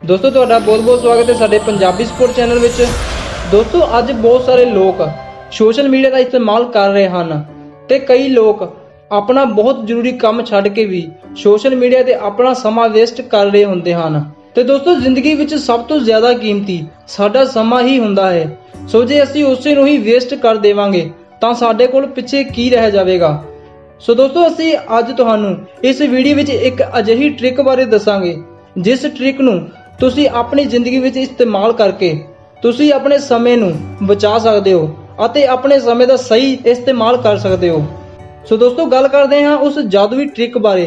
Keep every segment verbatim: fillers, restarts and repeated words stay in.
दोस्तों तुहाडा बहुत बहुत स्वागत है साडे पंजाबी स्पोर्ट चैनल विच। दोस्तों अज बहुत सारे लोग सोशल मीडिया का इस्तेमाल कर रहे हैं ते कई लोग अपना बहुत जरूरी काम छड्ड के भी सोशल मीडिया ते अपना समा वेस्ट कर रहे होंदे हैं। ते दोस्तों जिंदगी विच सब तो ज्यादा कीमती साडा समा ही हुंदा है। सो जे असीं उसे नूं ही वेस्ट कर देवांगे तां साडे कोल पिछे की रह जावेगा। सो दोस्तों असीं अज तुहानूं इस वीडियो विच एक अजिही ट्रिक बारे दसांगे जिस ट्रिक नूं तुसी अपनी जिंदगी विच इस्तेमाल करके तुसी अपने समय नूं बचा सकदे हो अते अपने समय दा सही इस्तेमाल कर सकदे हो। सो दोस्तों गल करदे हां उस जादुई ट्रिक बारे।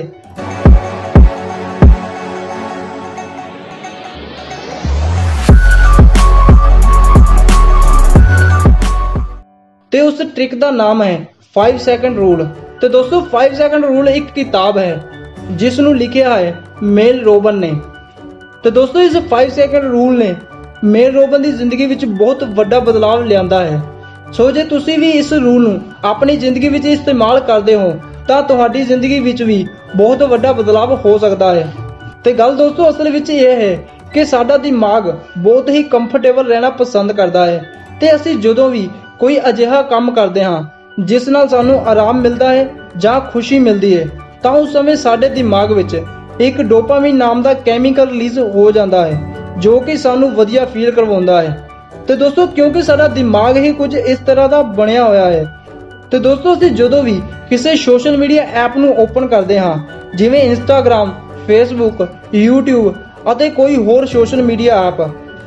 ते उस ट्रिक दा नाम है फाइव सेकंड रूल। तो दोस्तों फाइव सेकंड रूल एक किताब है जिसनूं लिखिया है मेल रॉबिन ने। तो दोस्तों इस फाइव सेकंड रूल ने मेल रॉबिन की जिंदगी विच बहुत वड्डा बदलाव लिआंदा है। सो जे तुसी भी इस रूल नूं अपनी जिंदगी विच इस्तेमाल करदे हो तां तुहाडी जिंदगी विच भी बहुत वड्डा बदलाव हो सकता है। ते गल दोस्तों असल विच यह है कि साडा दिमाग बहुत ही कंफर्टेबल रहना पसंद करता है ते असीं जदों भी कोई अजिहा काम करदे हां जिस नाल सानूं आराम मिलता है जां खुशी मिलती है तां उस समय साडे दिमाग विच एक डोपामीन नाम का कैमिकल रिलीज हो जाता है जो कि सानू वधिया फील करवाउंदा है। तो दोस्तों क्योंकि साडा दिमाग ही कुछ इस तरह का बनया होया है। तो दोस्तों असीं जदों भी किसी सोशल मीडिया ऐप नूं ओपन करते हाँ जिवें इंस्टाग्राम, फेसबुक, यूट्यूब अते कोई होर सोशल मीडिया ऐप,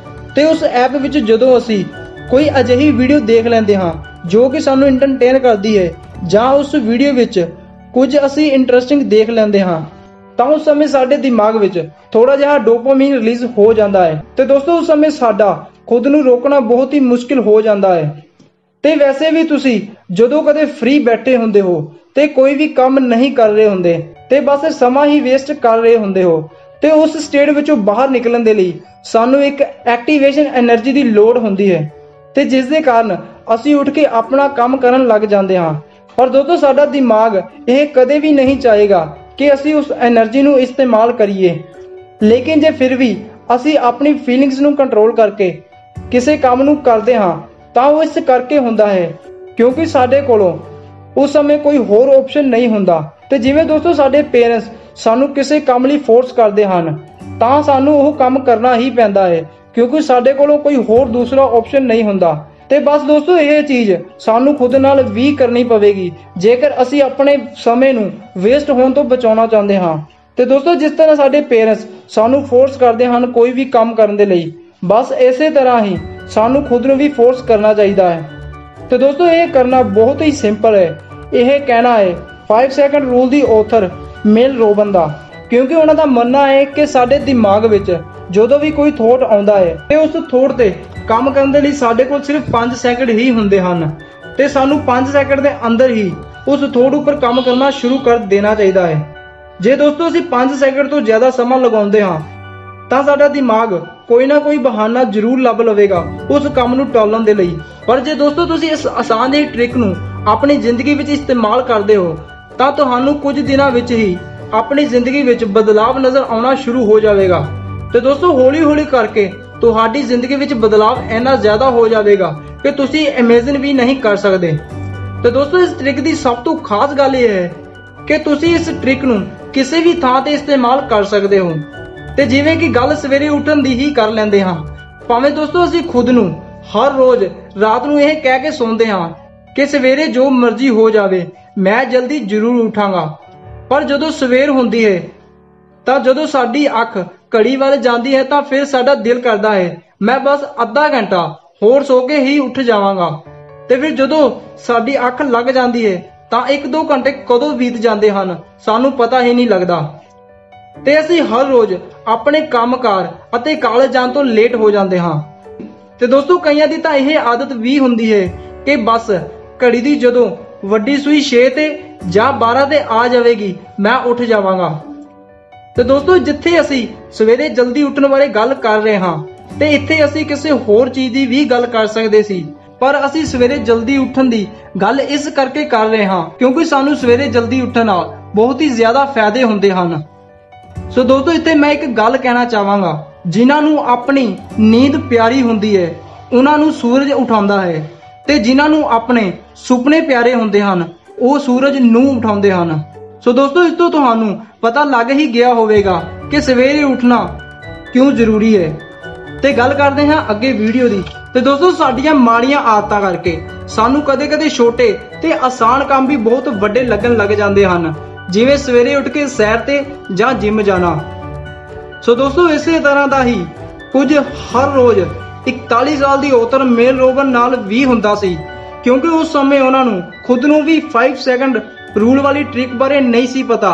तो उस ऐप विच जदों असीं कोई अजिही वीडियो देख लैंदे हाँ जो कि सानू इंटरटेन करती है जां उस वीडियो विच कुछ असीं इंटरस्टिंग देख लैंदे हाँ तो उस समय साडे दिमाग विच थोड़ा जिहा डोपामीन रिलीज हो जाता है। तो दोस्तों उस समय साडा खुद नूं रोकना बहुत ही मुश्किल हो जाता है। ते वैसे भी तुसी जदों कदे फ्री बैठे हुंदे हो ते कोई भी काम नहीं कर रहे हुंदे ते बस समा ही वेस्ट कर रहे हुंदे हो ते उस स्टेट विचों बाहर निकलण दे लई सानू एक एक्टिवेशन एनर्जी दी लोड़ हुंदी है ते जिस दे कारण असीं उठ के अपना काम करन लग जांदे हां। और दोस्तों साडा दिमाग यह कदे भी नहीं चाहेगा कि असी उस एनर्जी नूं इस्तेमाल करिए, लेकिन जे फिर भी असी अपनी फीलिंग्स नूं कंट्रोल करके किसी काम नूं करदे हां तां वो इस करके हुंदा है क्योंकि साडे कोलों उस समय कोई होर ऑप्शन नहीं हुंदा। ते जिवें दोस्तों साडे पेरेंट्स सानू किसी काम लई फोर्स करदे हन तां सानू ओह काम करना ही पैंदा है क्योंकि साडे कोलों कोई होर दूसरा ऑप्शन नहीं हुंदा। ते बस दोस्तों यह चीज़ सानू खुद नाल भी करनी पवेगी जेकर असी अपने समय नूं वेस्ट होने तो बचाना चाहते हाँ। तो दोस्तों जिस तरह साडे पेरेंट्स सानू फोर्स करते हैं कोई भी काम करने लई, बस इसे तरह ही सानू खुद नूं भी फोर्स करना चाहिए है। तो दोस्तों ये करना बहुत ही सिंपल है। यह कहना है फाइव सेकंड रूल दी ऑथर मेल रॉबिन दा, क्योंकि उन्हों का मनना है कि साडे दिमाग विच जदों भी कोई थॉट आउंदा है ते उस थॉट ते काम करने के लिए साडे कोल सिर्फ पाँच सैकंड ही हुंदे हन ते सानू पाँच सैकंड के अंदर ही उस थॉट उपर काम करना शुरू कर देना चाहिए है। जे दोस्तों असीं पाँच सैकंड तो ज्यादा समा लगाउंदे हां तां साडा दिमाग कोई ना कोई बहाना जरूर लभ लवेगा उस काम नूं टालण दे लई। पर जे दोस्तों तुसीं इस आसान जी ट्रिक नूं अपनी जिंदगी विच इस्तेमाल करदे हो तां तुहानूं कुछ दिनां विच ही अपनी जिंदगी विच बदलाव नज़र आउणा शुरू हो जाएगा। तो दोस्तों हौली हौली करके तुहाडी जिंदगी विच बदलाव इन्ना ज्यादा हो जाएगा कि तुसी इमेजिन भी नहीं कर सकते। तो दोस्तों इस ट्रिक की सब तो खास गल यह है कि तुसी इस ट्रिक नूं किसी भी थां ते इस्तेमाल कर सकते हो। ते जिवें कि गल सवेरे उठण दी ही कर लैंदे हां, भावें दोस्तों असीं खुद नूं हर रोज रात नूं यह कह के सौंदे हां कि सवेरे जो मर्जी हो जावे मैं जल्दी जरूर उठांगा, पर जदों सवेर हुंदी है तां जदों साडी अख घड़ी वाल जाती है तो फिर साडा दिल करता है मैं बस अद्धा घंटा होर सो के ही उठ जावांगा। ते फिर जदों साडी अख लग जाती है तो एक दो घंटे कदों बीत जाते हैं सानू पता ही नहीं लगता। ते असीं हर रोज अपने कामकार अते कॉलेज जाण तो लेट हो जाते हाँ। ते दोस्तों कईयां दी तां यह आदत भी हुंदी है कि बस घड़ी दी जदों वड्डी सूई छे ते जां बारह ते आ जाएगी मैं उठ जावांगा। तो दोस्तों जिथे असी सवेरे जल्दी उठने बारे गल कर रहे हाँ ते इत्थे असी किसी होर चीज की भी गल कर सकते सी, पर असी सवेरे जल्दी उठन दी गल इस करके कर रहे हाँ क्योंकि सानू सवेरे जल्दी उठन नाल बहुत ही ज्यादा फायदे हुंदे हन। सो दोस्तों इत्थे मैं एक गल कहना चाहांगा ਜਿਨ੍ਹਾਂ ਨੂੰ ਆਪਣੀ ਨੀਂਦ ਪਿਆਰੀ ਹੁੰਦੀ ਹੈ ਉਹਨਾਂ ਨੂੰ ਸੂਰਜ ਉਠਾਉਂਦਾ ਹੈ, ਤੇ ਜਿਨ੍ਹਾਂ ਨੂੰ ਆਪਣੇ ਸੁਪਨੇ ਪਿਆਰੇ ਹੁੰਦੇ ਹਨ ਉਹ ਸੂਰਜ ਨੂੰ ਉਠਾਉਂਦੇ ਹਨ। ਸੋ ਦੋਸਤੋ, ਇਸ ਤੋਂ ਤੁਹਾਨੂੰ ਪਤਾ ਲੱਗ ਹੀ ਗਿਆ ਹੋਵੇਗਾ ਕਿ ਸਵੇਰੇ ਉੱਠਣਾ ਕਿਉਂ ਜ਼ਰੂਰੀ ਹੈ। ਤੇ ਗੱਲ ਕਰਦੇ ਹਾਂ ਅੱਗੇ ਵੀਡੀਓ ਦੀ। ਤੇ ਦੋਸਤੋ, ਸਾਡੀਆਂ ਮਾੜੀਆਂ ਆਦਤਾਂ ਕਰਕੇ ਸਾਨੂੰ ਕਦੇ-ਕਦੇ ਛੋਟੇ ਤੇ ਆਸਾਨ ਕੰਮ ਵੀ ਬਹੁਤ ਵੱਡੇ ਲੱਗਣ ਲੱਗ ਜਾਂਦੇ ਹਨ, ਜਿਵੇਂ ਸਵੇਰੇ ਉੱਠ ਕੇ ਸੈਰ ਤੇ ਜਾਂ ਜਿਮ ਜਾਣਾ। ਸੋ ਦੋਸਤੋ, ਇਸੇ ਤਰ੍ਹਾਂ ਦਾ ਹੀ ਕੁਝ ਹਰ ਰੋਜ਼ ਇਕਤਾਲੀ ਸਾਲ ਦੀ ਔਰਤ ਮੇਲ ਰੋਬਨ ਨਾਲ ਵੀ ਹੁੰਦਾ ਸੀ, ਕਿਉਂਕਿ ਉਸ ਸਮੇਂ ਉਹਨਾਂ ਨੂੰ ਖੁਦ ਨੂੰ ਵੀ ਪੰਜ ਸੈਕਿੰਡ ਰੂਲ ਵਾਲੀ ਟ੍ਰਿਕ ਬਾਰੇ ਨਹੀਂ ਸੀ ਪਤਾ।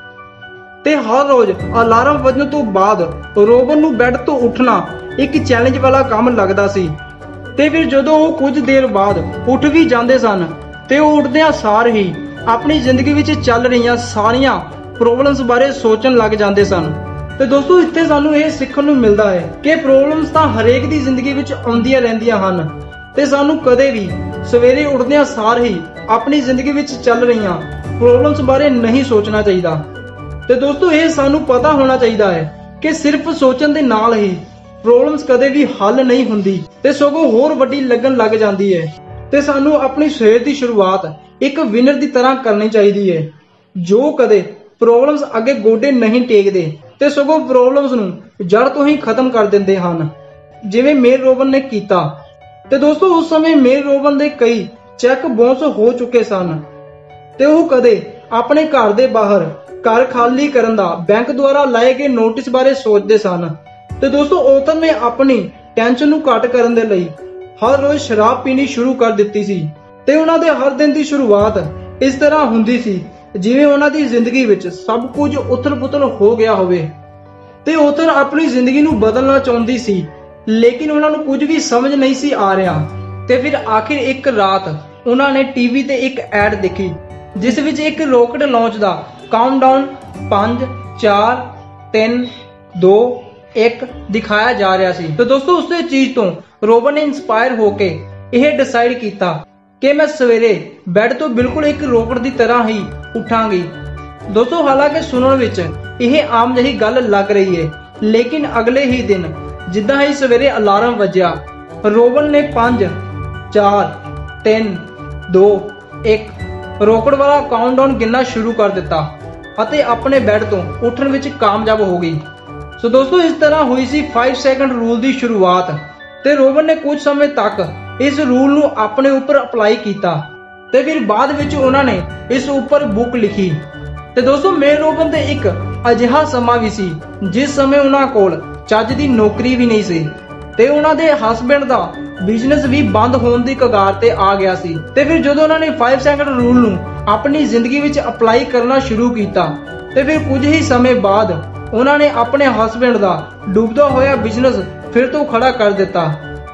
ਤੇ ਹਰ ਰੋਜ਼ ਅਲਾਰਮ ਵੱਜਣ ਤੋਂ ਬਾਅਦ ਰੋਬਨ ਨੂੰ ਬੈੱਡ ਤੋਂ ਉੱਠਣਾ ਇੱਕ ਚੈਲੰਜ ਵਾਲਾ ਕੰਮ ਲੱਗਦਾ ਸੀ। ਤੇ ਫਿਰ ਜਦੋਂ ਉਹ ਕੁਝ ਦੇਰ ਬਾਅਦ ਉੱਠ ਵੀ ਜਾਂਦੇ ਸਨ ਤੇ ਉਹ ਉੱਠਦਿਆਂ ਸਾਰ ਹੀ ਆਪਣੀ ਜ਼ਿੰਦਗੀ ਵਿੱਚ ਚੱਲ ਰਹੀਆਂ ਸਾਰੀਆਂ ਪ੍ਰੋਬਲਮਸ ਬਾਰੇ ਸੋਚਣ ਲੱਗ ਜਾਂਦੇ ਸਨ। ਤੇ ਦੋਸਤੋ, ਇੱਥੇ ਸਾਨੂੰ ਇਹ ਸਿੱਖਣ ਨੂੰ ਮਿਲਦਾ ਹੈ ਕਿ ਪ੍ਰੋਬਲਮਸ ਤਾਂ ਹਰੇਕ ਦੀ ਜ਼ਿੰਦਗੀ ਵਿੱਚ ਆਉਂਦੀਆਂ ਰਹਿੰਦੀਆਂ ਹਨ, ਤੇ ਸਾਨੂੰ ਕਦੇ ਵੀ ਸਵੇਰੇ ਉੱਠਦਿਆਂ ਸਾਰ ਹੀ ਆਪਣੀ ਜ਼ਿੰਦਗੀ ਵਿੱਚ ਚੱਲ ਰਹੀਆਂ ਪ੍ਰੋਬਲਮਸ ਬਾਰੇ ਨਹੀਂ ਸੋਚਣਾ ਚਾਹੀਦਾ। ਤੇ ਦੋਸਤੋ, ਇਹ ਸਾਨੂੰ ਪਤਾ ਹੋਣਾ ਚਾਹੀਦਾ ਹੈ ਕਿ ਸਿਰਫ ਸੋਚਣ ਦੇ ਨਾਲ ਹੀ ਪ੍ਰੋਬਲਮਸ ਕਦੇ ਵੀ ਹੱਲ ਨਹੀਂ ਹੁੰਦੀ ਤੇ ਸਗੋਂ ਹੋਰ ਵੱਡੀ ਲੱਗਣ ਲੱਗ ਜਾਂਦੀ ਹੈ। ਤੇ ਸਾਨੂੰ ਆਪਣੀ ਸਵੇਰ ਦੀ ਸ਼ੁਰੂਆਤ ਇੱਕ ਵਿਨਰ ਦੀ ਤਰ੍ਹਾਂ ਕਰਨੀ ਚਾਹੀਦੀ ਹੈ, ਜੋ ਕਦੇ ਪ੍ਰੋਬਲਮਸ ਅੱਗੇ ਗੋਡੇ ਨਹੀਂ ਟੇਕਦੇ ਤੇ ਸਗੋਂ ਪ੍ਰੋਬਲਮਸ ਨੂੰ ਜੜ ਤੋਂ ਹੀ ਖਤਮ ਕਰ ਦਿੰਦੇ ਹਨ, ਜਿਵੇਂ ਮੇਲ ਰੋਬਨ ਨੇ ਕੀਤਾ। ਤੇ ਦੋਸਤੋ, ਉਸ ਸਮੇਂ ਮੇਲ ਰੋਬਨ ਦੇ ਕਈ ਚੈੱਕ ਬਾਉਂਸ ਹੋ ਚੁੱਕੇ ਸਨ ਤੇ ਉਹ ਕਦੇ ਆਪਣੇ ਘਰ ਦੇ ਬਾਹਰ ਘਰ ਖਾਲੀ ਕਰਨ ਦਾ ਬੈਂਕ ਦੁਆਰਾ ਲਾਏ ਗਏ ਨੋਟਿਸ ਬਾਰੇ ਸੋਚਦੇ ਸਨ। ਤੇ ਦੋਸਤੋ, ਔਰਤਾਂ ਨੇ ਆਪਣੀ ਟੈਨਸ਼ਨ ਨੂੰ ਘੱਟ ਕਰਨ ਦੇ ਲਈ ਹਰ ਰੋਜ਼ ਸ਼ਰਾਬ ਪੀਣੀ ਸ਼ੁਰੂ ਕਰ ਦਿੱਤੀ ਸੀ, ਤੇ ਉਹਨਾਂ ਦੇ ਹਰ ਦਿਨ ਦੀ ਸ਼ੁਰੂਆਤ ਇਸ ਤਰ੍ਹਾਂ ਹੁੰਦੀ ਸੀ ਜਿਵੇਂ ਉਹਨਾਂ ਦੀ ਜ਼ਿੰਦਗੀ ਵਿੱਚ ਸਭ ਕੁਝ ਉਥਲ-ਪੁਥਲ ਹੋ ਗਿਆ ਹੋਵੇ। ਤੇ ਔਰਤ ਆਪਣੀ ਜ਼ਿੰਦਗੀ ਨੂੰ ਬਦਲਣਾ ਚਾਹੁੰਦੀ ਸੀ, ਲੇਕਿਨ ਉਹਨਾਂ ਨੂੰ ਕੁਝ ਵੀ ਸਮਝ ਨਹੀਂ ਸੀ ਆ ਰਿਹਾ। ਤੇ ਫਿਰ ਆਖਿਰ ਇੱਕ ਰਾਤ ਉਹਨਾਂ ਨੇ ਟੀਵੀ ਤੇ ਇੱਕ ਐਡ ਦੇਖੀ, ਜਿਸ ਵਿੱਚ ਇੱਕ ਰੌਕਟ ਲਾਂਚ ਦਾ ਕਾਊਂਟਡਾਊਨ ਪੰਜ ਚਾਰ ਤਿੰਨ ਦੋ ਇੱਕ ਦਿਖਾਇਆ ਜਾ ਰਿਹਾ ਸੀ। ਤੇ ਦੋਸਤੋ, ਉਸੇ ਚੀਜ਼ ਤੋਂ ਰੋਬਨ ਨੇ ਇਨਸਪਾਇਰ ਹੋ ਕੇ ਇਹ ਡਿਸਾਈਡ ਕੀਤਾ ਕਿ ਮੈਂ ਸਵੇਰੇ ਬੈੱਡ ਤੋਂ ਬਿਲਕੁਲ ਇੱਕ ਰੌਕਟ ਦੀ ਤਰ੍ਹਾਂ ਹੀ ਉੱਠਾਂਗੀ। ਦੋਸਤੋ, ਹਾਲਾਂਕਿ ਸੁਣਨ ਵਿੱਚ ਇਹ ਆਮ ਜਿਹੀ ਗੱਲ ਲੱਗ ਰਹੀ ਹੈ, ਲੇਕਿਨ ਅਗਲੇ ਹੀ ਦਿਨ ਜਿੱਦਾਂ ਹੀ ਸਵੇਰੇ ਅਲਾਰਮ ਵੱਜਿਆ, ਰੋਬਨ ਨੇ ਪੰਜ ਚਾਰ ਤਿੰਨ ਦੋ ਇੱਕ ਰੌਕਟ ਵਾਲਾ ਕਾਊਂਟਡਾਊਨ ਗਿਣਨਾ ਸ਼ੁਰੂ ਕਰ ਦਿੱਤਾ ਅਤੇ ਆਪਣੇ ਬੈੱਡ ਤੋਂ ਉੱਠਣ ਵਿੱਚ ਕਾਮਯਾਬ ਹੋ ਗਈ। ਸੋ ਦੋਸਤੋ, ਇਸ ਤਰ੍ਹਾਂ ਹੋਈ ਸੀ ਪੰਜ ਸੈਕਿੰਡ ਰੂਲ ਦੀ ਸ਼ੁਰੂਆਤ। ਤੇ ਰੋਬਨ ਨੇ ਕੁਝ ਸਮੇਂ ਤੱਕ ਇਸ ਰੂਲ ਨੂੰ ਆਪਣੇ ਉੱਪਰ ਅਪਲਾਈ ਕੀਤਾ ਤੇ ਫਿਰ ਬਾਅਦ ਵਿੱਚ ਉਹਨਾਂ ਨੇ ਇਸ ਉੱਪਰ ਬੁੱਕ ਲਿਖੀ। ਤੇ ਦੋਸਤੋ, ਮੇਲ ਰੋਬਨ ਤੇ ਇੱਕ ਅਜਿਹਾ ਸਮਾਂ ਵੀ ਸੀ ਜਿਸ ਸਮੇਂ ਉਹਨਾਂ ਕੋਲ ਚੱਜ ਦੀ ਨੌਕਰੀ ਵੀ ਨਹੀਂ ਸੀ ਤੇ ਉਹਨਾਂ ਦੇ ਹਸਬੈਂਡ ਦਾ ਬਿਜ਼ਨਸ ਵੀ ਬੰਦ ਹੋਣ ਦੀ ਕਗਾਰ ਤੇ ਆ ਗਿਆ ਸੀ। ਤੇ ਫਿਰ ਜਦੋਂ ਉਹਨਾਂ ਨੇ ਪੰਜ ਸੈਕਿੰਡ ਰੂਲ ਨੂੰ ਆਪਣੀ ਜ਼ਿੰਦਗੀ ਵਿੱਚ ਅਪਲਾਈ ਕਰਨਾ ਸ਼ੁਰੂ ਕੀਤਾ ਤੇ ਫਿਰ ਕੁਝ ਹੀ ਸਮੇਂ ਬਾਅਦ ਉਹਨਾਂ ਨੇ ਆਪਣੇ ਹਸਬੈਂਡ ਦਾ ਡੁੱਬਦਾ ਹੋਇਆ ਬਿਜ਼ਨਸ ਫਿਰ ਤੋਂ ਖੜਾ ਕਰ ਦਿੱਤਾ।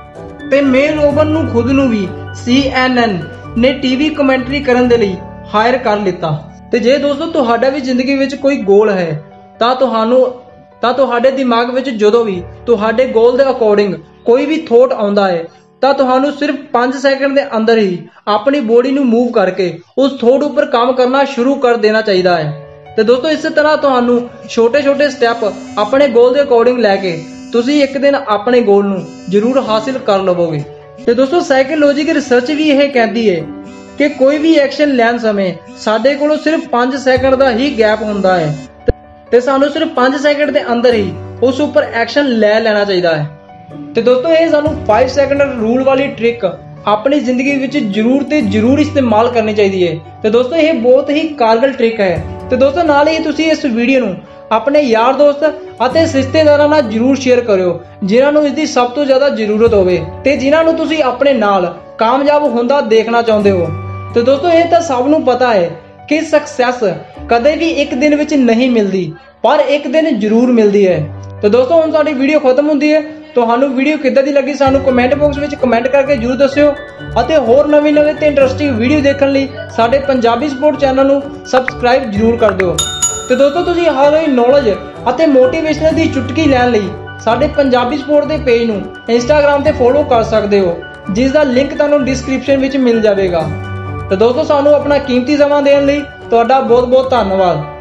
ਤੇ ਮੇਲ ਰੋਬਨ ਨੂੰ ਖੁਦ ਨੂੰ ਵੀ ਸੀ ਐਨ ਐਨ ਨੇ ਟੀਵੀ ਕਮੈਂਟਰੀ ਕਰਨ ਦੇ ਲਈ ਹਾਇਰ ਕਰ ਲਿੱਤਾ। ਤੇ ਜੇ ਦੋਸਤੋ ਤੁਹਾਡਾ ਵੀ ਜ਼ਿੰਦਗੀ ਵਿੱਚ ਕੋਈ ਗੋਲ ਹੈ ਤਾਂ ਤੁਹਾਨੂੰ ਤਾਂ ਤੁਹਾਡੇ ਦਿਮਾਗ ਵਿੱਚ ਜਦੋਂ ਵੀ ਤੁਹਾਡੇ ਗੋਲ ਦੇ ਅਕੋਰਡਿੰਗ ਕੋਈ ਵੀ ਥੋਟ ਆਉਂਦਾ ਹੈ ਤਾਂ ਤੁਹਾਨੂੰ ਸਿਰਫ ਪੰਜ ਸੈਕਿੰਡ ਦੇ ਅੰਦਰ ਹੀ ਆਪਣੀ ਬੋਡੀ ਨੂੰ ਮੂਵ ਕਰਕੇ ਉਸ ਥੋਟ ਉੱਪਰ ਕੰਮ ਕਰਨਾ ਸ਼ੁਰੂ ਕਰ ਦੇਣਾ ਚਾਹੀਦਾ ਹੈ। ਤੇ ਦੋਸਤੋ, ਇਸੇ ਤਰ੍ਹਾਂ ਤੁਹਾਨੂੰ ਛੋਟੇ-ਛੋਟੇ ਸਟੈਪ ਆਪਣੇ ਗੋਲ ਦੇ ਅਕੋਰਡਿੰਗ ਲੈ ਕੇ ਤੁਸੀਂ ਇੱਕ ਦਿਨ ਆਪਣੇ ਗੋਲ ਨੂੰ ਜ਼ਰੂਰ ਹਾਸਿਲ ਕਰ ਲਵੋਗੇ। ਤੇ ਦੋਸਤੋ, ਸਾਈਕੋਲੋਜੀਕਲ ਰਿਸਰਚ ਵੀ ਇਹ ਕਹਿੰਦੀ ਹੈ ਕਿ ਕੋਈ ਵੀ ਐਕਸ਼ਨ ਲੈਣ ਸਮੇਂ ਸਾਡੇ ਕੋਲੋਂ ਸਿਰਫ ਪੰਜ ਸੈਕਿੰਡ ਦਾ ਹੀ ਗੈਪ ਹੁੰਦਾ ਹੈ ਤੇ ਸਾਨੂੰ ਸਿਰਫ ਪੰਜ ਸੈਕਿੰਡ ਦੇ ਅੰਦਰ ਹੀ ਉਸ ਉੱਪਰ ਐਕਸ਼ਨ ਲੈ ਲੈਣਾ ਚਾਹੀਦਾ ਹੈ। ਤੇ ਦੋਸਤੋ, ਇਹ ਸਾਨੂੰ ਪੰਜ ਸੈਕਿੰਡ ਰੂਲ ਵਾਲੀ ਟ੍ਰਿਕ ਆਪਣੀ ਜ਼ਿੰਦਗੀ ਵਿੱਚ ਜ਼ਰੂਰ ਤੇ ਜ਼ਰੂਰ ਇਸਤੇਮਾਲ ਕਰਨੀ ਚਾਹੀਦੀ ਹੈ। ਤੇ ਦੋਸਤੋ, ਇਹ ਬਹੁਤ ਹੀ ਕਾਰਗਰ ਟ੍ਰਿਕ ਹੈ। ਤੇ ਦੋਸਤੋ, ਨਾਲ ਹੀ ਤੁਸੀਂ ਇਸ ਵੀਡੀਓ ਨੂੰ ਆਪਣੇ ਯਾਰ ਦੋਸਤ ਅਤੇ ਰਿਸ਼ਤੇਦਾਰਾਂ ਨਾਲ ਜ਼ਰੂਰ ਸ਼ੇਅਰ ਕਰਿਓ ਜਿਨ੍ਹਾਂ ਨੂੰ ਇਸ ਦੀ ਸਭ ਤੋਂ ਜ਼ਿਆਦਾ ਜ਼ਰੂਰਤ ਹੋਵੇ ਤੇ ਜਿਨ੍ਹਾਂ ਨੂੰ ਤੁਸੀਂ ਆਪਣੇ ਨਾਲ ਕਾਮਯਾਬ ਹੁੰਦਾ ਦੇਖਣਾ ਚਾਹੁੰਦੇ ਹੋ। ਤੇ ਦੋਸਤੋ, ਇਹ ਤਾਂ ਸਭ ਨੂੰ ਪਤਾ ਹੈ ਕਿ ਸਕਸੈਸ ਕਦੇ ਵੀ ਇੱਕ ਦਿਨ ਵਿੱਚ ਨਹੀਂ ਮਿਲਦੀ, ਪਰ ਇੱਕ ਦਿਨ ਜ਼ਰੂਰ ਮਿਲਦੀ ਹੈ। ਤੇ ਦੋਸਤੋ, ਹੁਣ ਸਾਡੀ ਵੀਡੀਓ ਖਤਮ ਹੁੰਦੀ ਹੈ। ਤੁਹਾਨੂੰ ਵੀਡੀਓ ਕਿੱਦਾਂ ਦੀ ਲੱਗੀ ਸਾਨੂੰ ਕਮੈਂਟ ਬਾਕਸ ਵਿੱਚ ਕਮੈਂਟ ਕਰਕੇ ਜ਼ਰੂਰ ਦੱਸਿਓ ਅਤੇ ਹੋਰ ਨਵੀਂ ਨਵੇਂ ਤੇ ਇੰਟਰਸਟਿੰਗ ਵੀਡੀਓ ਦੇਖਣ ਲਈ ਸਾਡੇ ਪੰਜਾਬੀ ਸਪੋਰਟ ਚੈਨਲ ਨੂੰ ਸਬਸਕ੍ਰਾਈਬ ਜ਼ਰੂਰ ਕਰ ਦਿਓ। ਤੇ ਦੋਸਤੋ, ਤੁਸੀਂ ਹਰ ਰੋਜ਼ ਨੌਲੇਜ ਅਤੇ ਮੋਟੀਵੇਸ਼ਨਲ ਦੀ ਚੁਟਕੀ ਲੈਣ ਲਈ ਸਾਡੇ ਪੰਜਾਬੀ ਸਪੋਰਟ ਦੇ ਪੇਜ ਨੂੰ ਇੰਸਟਾਗ੍ਰਾਮ ਤੇ ਫੋਲੋ ਕਰ ਸਕਦੇ ਹੋ, ਜਿਸ ਦਾ ਲਿੰਕ ਤੁਹਾਨੂੰ ਡਿਸਕ੍ਰਿਪਸ਼ਨ ਵਿੱਚ ਮਿਲ ਜਾਵੇਗਾ। ਤੇ ਦੋਸਤੋ, ਸਾਨੂੰ ਆਪਣਾ ਕੀਮਤੀ ਸਮਾਂ ਦੇਣ ਲਈ ਤੁਹਾਡਾ ਬਹੁਤ ਬਹੁਤ ਧੰਨਵਾਦ।